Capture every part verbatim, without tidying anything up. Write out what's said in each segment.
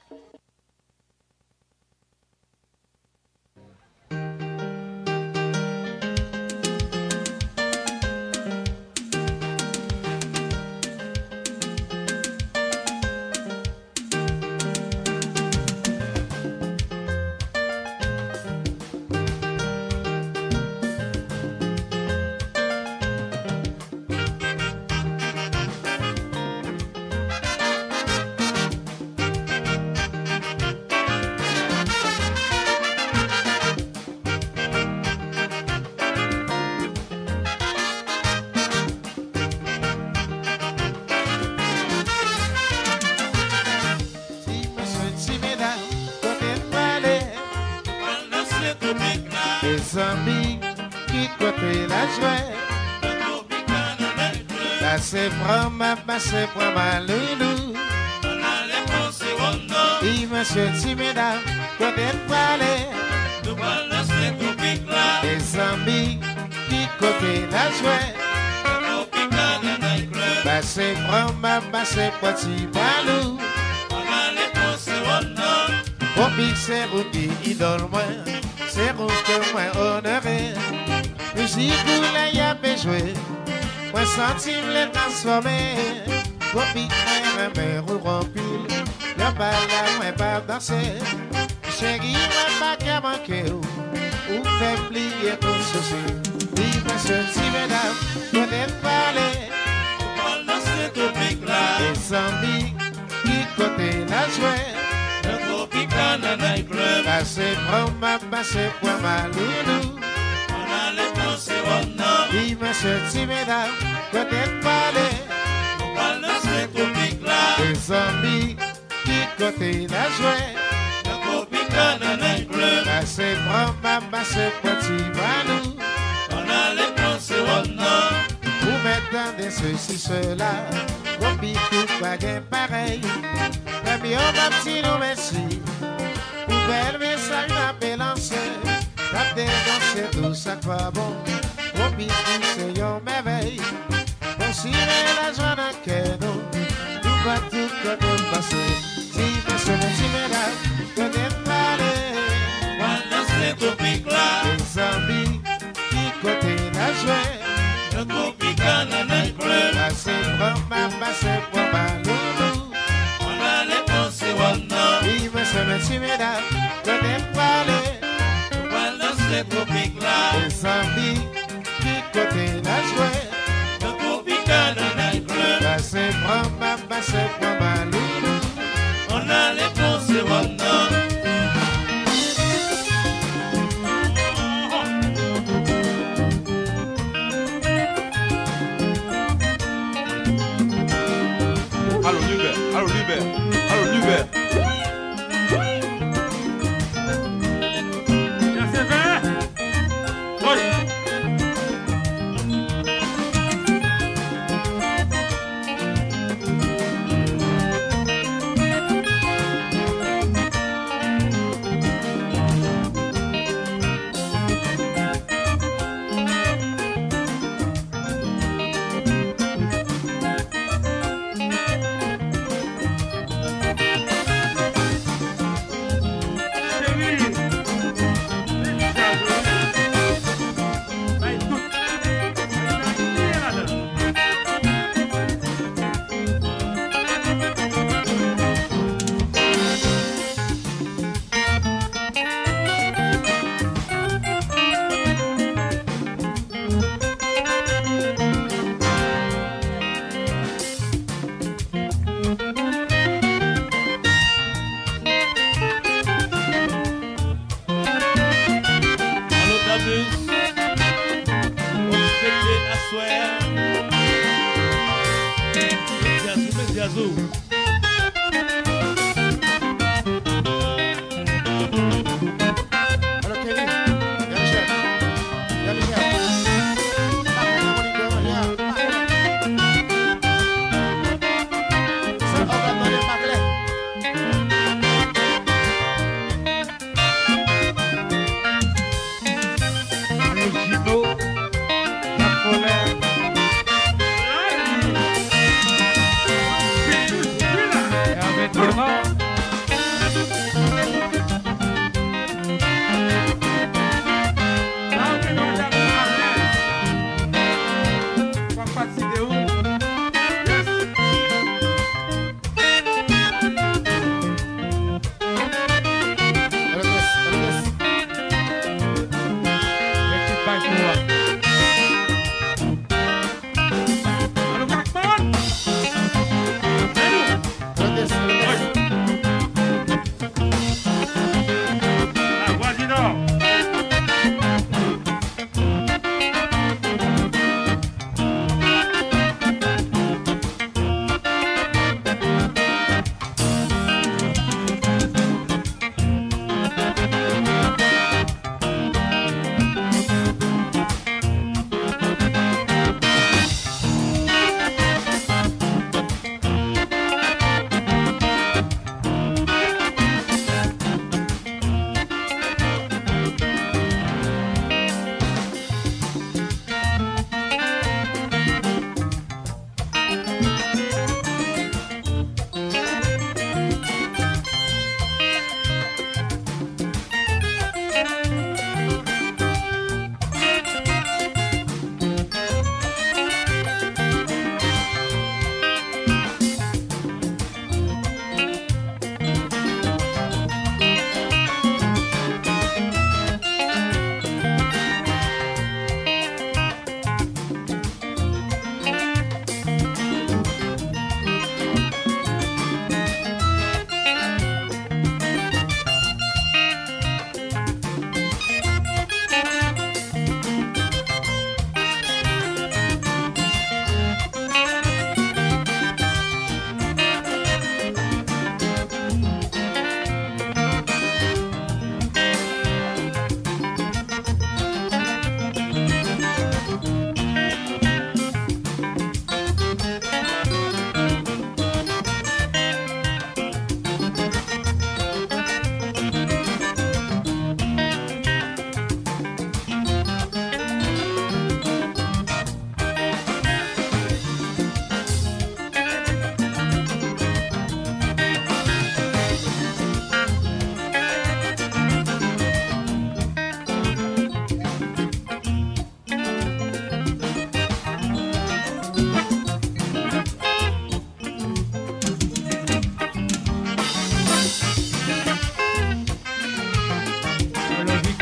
Amis qui côté la joie, c'est vraiment, c'est vraiment loulou. Et monsieur Timida, côté palais, les amis qui côté la joie, c'est vraiment, c'est petit balou. Tropic, c'est vous qui idole moi. C'est vous que moi honoré. Musique où là y a joué. Moi senti les transformer. Tropic, moi ma mère rompu. Y'a pas là, moi pas danser. Chérie, moi pas qu'à manquer. Ou fait plier tout ceci. Dis monsieur, si mesdames, peut-être parler. C'est Tropic là. Les amis qui côté la jouer. Tropicana nightclub. Passez pour ma, passez pour ma loulou. On a les pensées au nom. Dis monsieur Timida, peut-être parler. On parle de ce Tropic là. Les amis qui côté la jouer. Tropicana nightclub. Passez pour ma, passez pour Tibalou. On a les pensées au nom. Vous m'attendez ceci, cela. Tropic tout pas gain pareil. Baby, on va petit nous merci. Ouvert message n'a pas lancé. T'as dénoncé tout ça quoi bon. Tropic c'est yon merveille. Bon si la joie d'un cadeau. Tout va tout côté passé. Si monsieur si mesdames, côté parler. Voilà c'est Tropic là. Les amis qui côté la joie. Le Tropicana nightclub. Passez pour ma, passez pour ma loulou. On a les pensées au nom. Oui, monsieur, monsieur, mesdames, peut-être parler. On parle de ce Tropic là. Les amis qui côté la joie. Le Tropicana nightclub. Passez pour ma, passez pour ma loulou. On a les pensées au nom. Allô, Nubert, allô, Nubert, allô, Nubert. C'est vrai? Oui.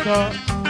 Victor.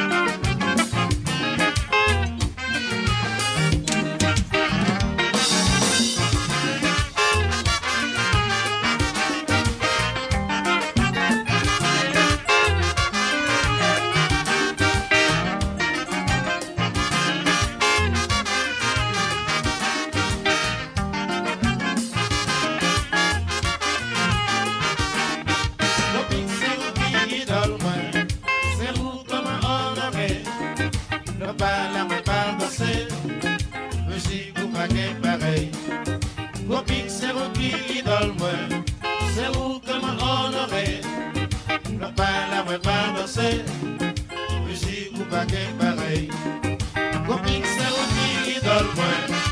Tropic, c'est vous qui idole moi. C'est vous que m'a honoré. Ne pas la moi pas danser. Musique ou pas qu'un pareil. Tropic, c'est vous qui idole moi.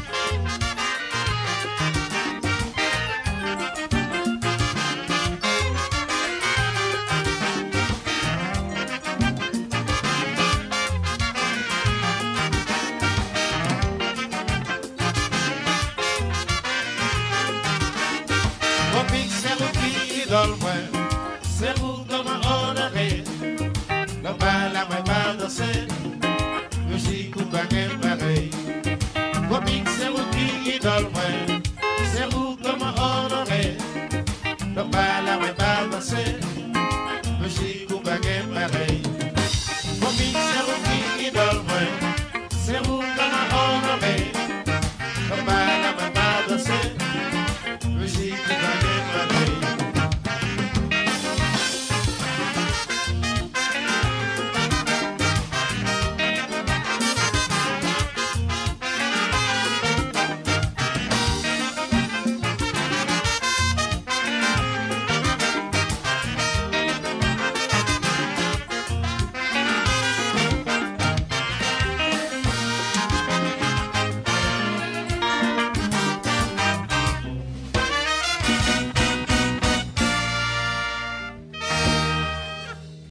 Tropic, c'est vous qui idole moi. C'est vous que m'a honoré. Ne pas la moi pas danser. Musique ou pas qu'un pareil. Tropic, c'est vous qui idole moi. C'est vous que m'a honoré. Ne pas